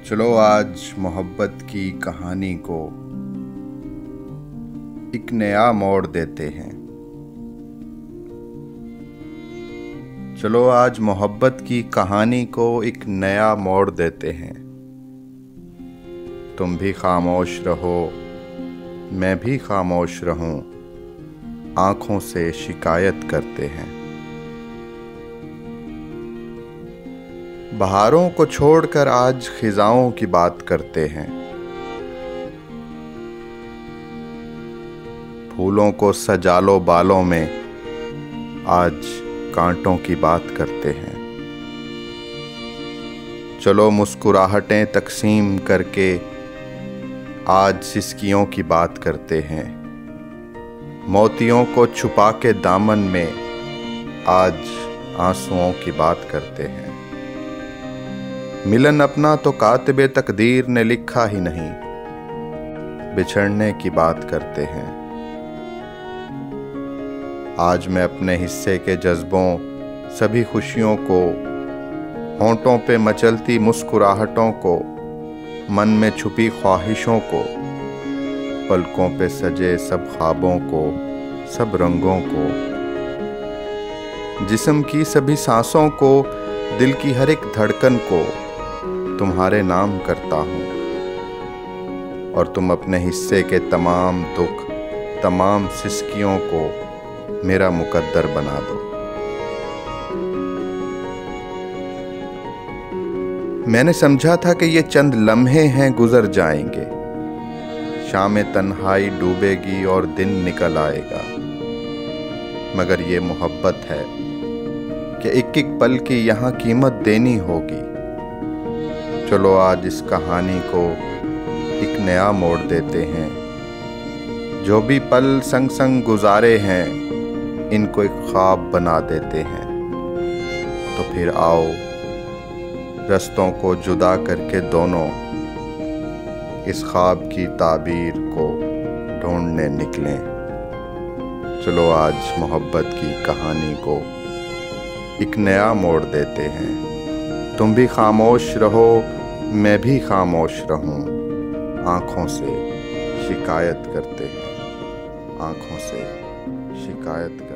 चलो आज मोहब्बत की कहानी को एक नया मोड़ देते हैं। चलो आज मोहब्बत की कहानी को एक नया मोड़ देते हैं। तुम भी खामोश रहो, मैं भी खामोश रहूं, आंखों से शिकायत करते हैं। बहारों को छोड़कर आज खिजाओं की बात करते हैं। फूलों को सजा लो बालों में, आज कांटों की बात करते हैं। चलो मुस्कुराहटें तकसीम करके आज सिसकियों की बात करते हैं। मोतियों को छुपा के दामन में आज आंसुओं की बात करते हैं। मिलन अपना तो कातिबे तकदीर ने लिखा ही नहीं, बिछड़ने की बात करते हैं। आज मैं अपने हिस्से के जज्बों, सभी खुशियों को, होंठों पे मचलती मुस्कुराहटों को, मन में छुपी ख्वाहिशों को, पलकों पे सजे सब ख्वाबों को, सब रंगों को, जिस्म की सभी सांसों को, दिल की हर एक धड़कन को तुम्हारे नाम करता हूँ। और तुम अपने हिस्से के तमाम दुख, तमाम सिसकियों को मेरा मुकद्दर बना दो। मैंने समझा था कि ये चंद लम्हे हैं, गुजर जाएंगे। शाम तन्हाई डूबेगी और दिन निकल आएगा। मगर ये मोहब्बत है कि एक एक पल की यहाँ कीमत देनी होगी। चलो आज इस कहानी को एक नया मोड़ देते हैं। जो भी पल संग संग गुजारे हैं, इनको एक ख्वाब बना देते हैं। तो फिर आओ रस्तों को जुदा करके दोनों इस ख्वाब की ताबीर को ढूंढने निकलें। चलो आज मोहब्बत की कहानी को एक नया मोड़ देते हैं। तुम भी खामोश रहो, मैं भी खामोश रहूं, आंखों से शिकायत करते हैं, आंखों से शिकायत